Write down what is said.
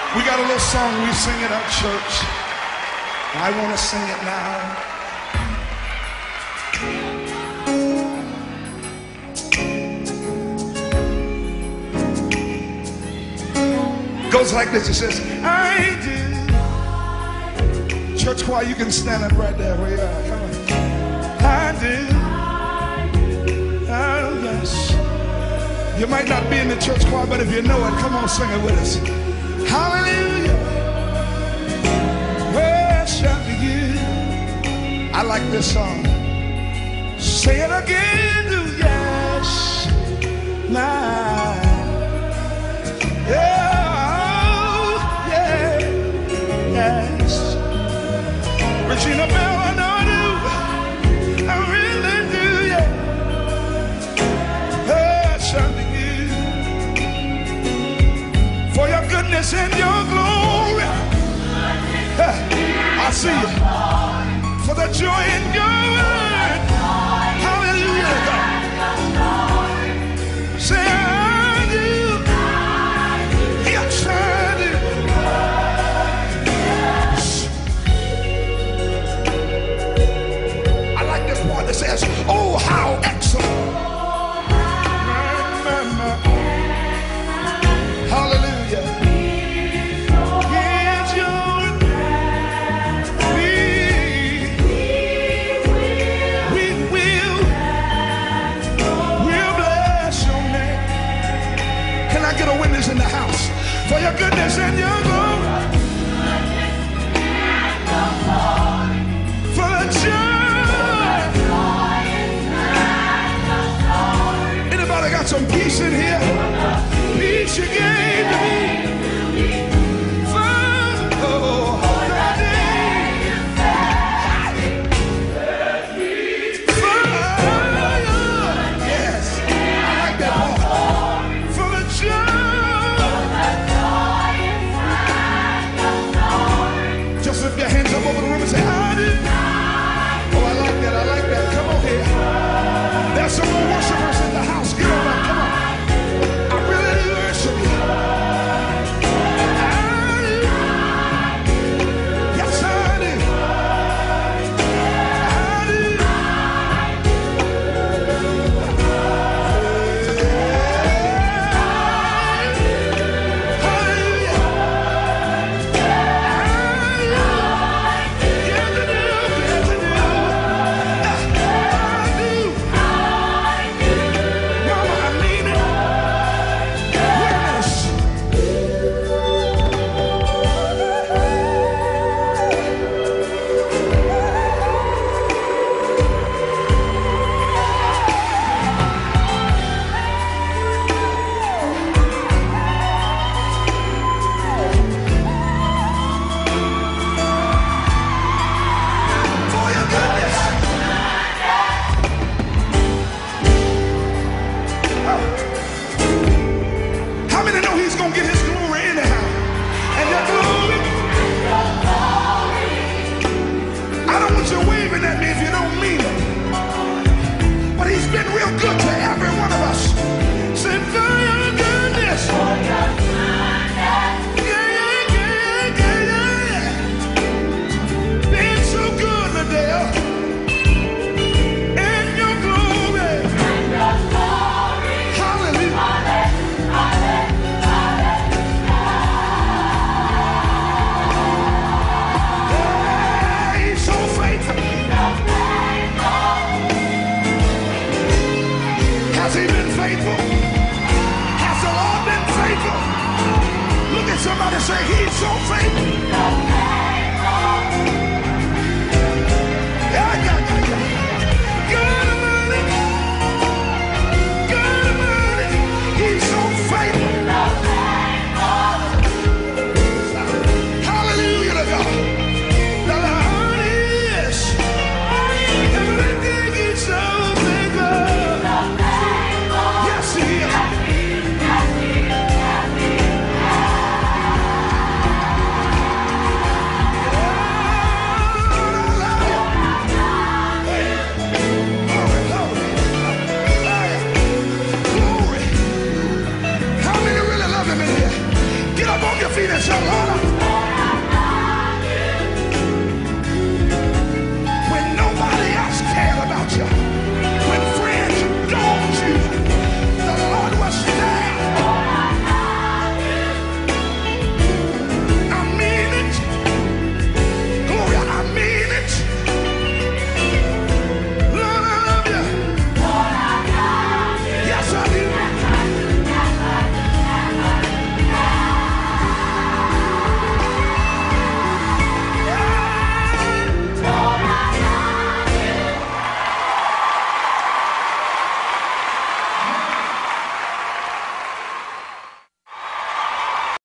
We got a little song we sing at our church. I want to sing it now. Goes like this. It says, I do. Church choir, you can stand up right there where you are. Come on. I do. Oh, yes. You might not be in the church choir, but if you know it, come on, sing it with us. Hallelujah. Worship you. I like this song. Say it again, do yes, my, yeah. Regina Bell, I know I do. I really do, yeah. Worship you for your goodness and your glory. I see you for the joy in your word. Hallelujah, God. Say I do. Yes, I do. That says, oh, how excellent. Hallelujah. Is your we'll bless your name. Can I get a witness in the house for your goodness and your glory? For the joy. Got some peace in here. Peace you gave to me. Oh, that day. Yes, I like that part. For the joy. Just lift your hands up over the room and say, I do. Oh, I like that. I like that. Come on here. There's some more worshipers in the house. Get on up. Come on. I really do worship you. I do. Yes, I do. I do. Somebody say he's so faithful. Yeah, yeah, yeah, yeah. God Almighty, God Almighty, he's so faithful. Hallelujah to God. The Lord is everything. He's so faithful. Yes, he is. Feet and say,